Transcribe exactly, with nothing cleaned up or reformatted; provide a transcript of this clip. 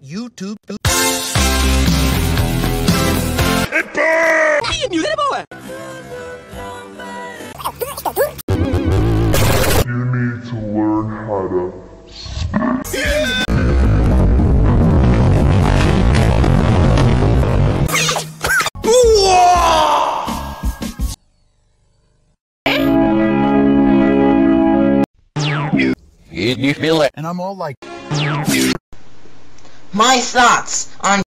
YouTube. You need to learn how to You feel it? And I'm all like, My thoughts on